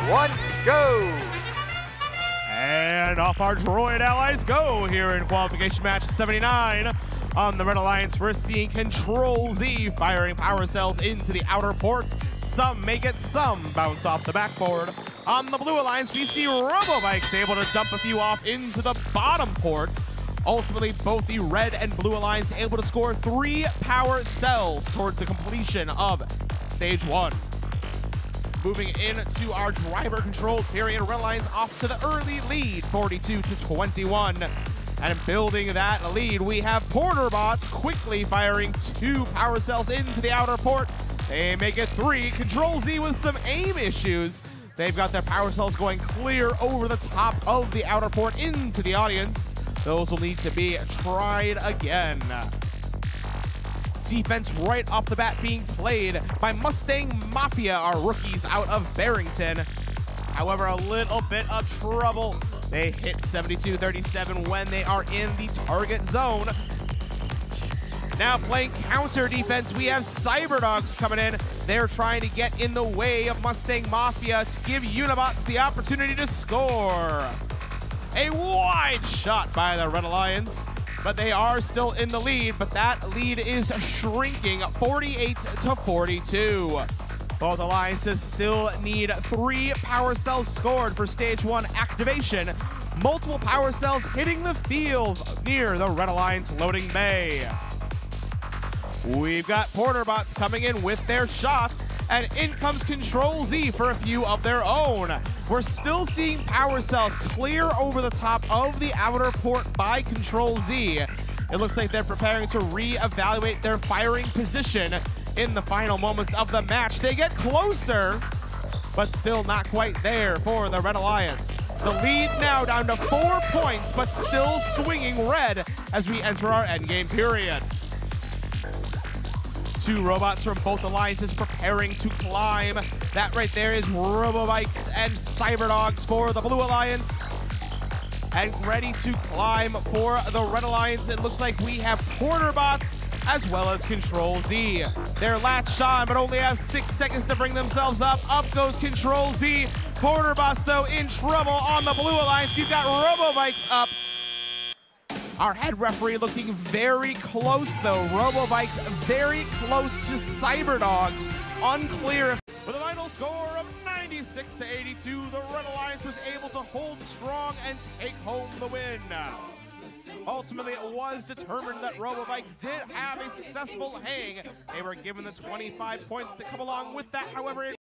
1, go! And off our droid allies go here in qualification match 79. On the Red Alliance, we're seeing Control Z firing power cells into the outer port. Some make it, some bounce off the backboard. On the Blue Alliance, we see Robobikes able to dump a few off into the bottom port. Ultimately, both the Red and Blue Alliance able to score 3 power cells towards the completion of Stage 1. Moving into our driver-controlled period, Red Alliance off to the early lead, 42-21. And building that lead, we have Porterbots quickly firing 2 power cells into the outer port. They make it 3. Control Z with some aim issues. They've got their power cells going clear over the top of the outer port into the audience. Those will need to be tried again. Defense right off the bat being played by Mustang Mafia, our rookies out of Barrington. However, a little bit of trouble. They hit 72-37 when they are in the target zone. Now playing counter defense, we have Cyberdogs coming in. They're trying to get in the way of Mustang Mafia to give Unibots the opportunity to score. A wide shot by the Red Alliance, but they are still in the lead, but that lead is shrinking 48-42. Both alliances still need 3 power cells scored for Stage 1 activation. Multiple power cells hitting the field near the Red Alliance loading bay. We've got Porterbots coming in with their shots, and in comes Control Z for a few of their own. We're still seeing power cells clear over the top of the outer port by Control Z. It looks like they're preparing to re-evaluate their firing position in the final moments of the match. They get closer, but still not quite there for the Red Alliance. The lead now down to 4 points, but still swinging red as we enter our endgame period. 2 robots from both alliances preparing to climb. That right there is Robobikes and Cyberdogs for the Blue Alliance. And ready to climb for the Red Alliance. It looks like we have Porterbots as well as Control Z. They're latched on, but only have 6 seconds to bring themselves up. Up goes Control Z. Porterbots, though, in trouble on the Blue Alliance. We've got Robobikes up. Our head referee looking very close, though. Robobikes very close to Cyberdogs. Unclear. With a final score of 96-82, the Red Alliance was able to hold strong and take home the win. Ultimately, it was determined that Robobikes did have a successful hang. They were given the 25 points that come along with that. However,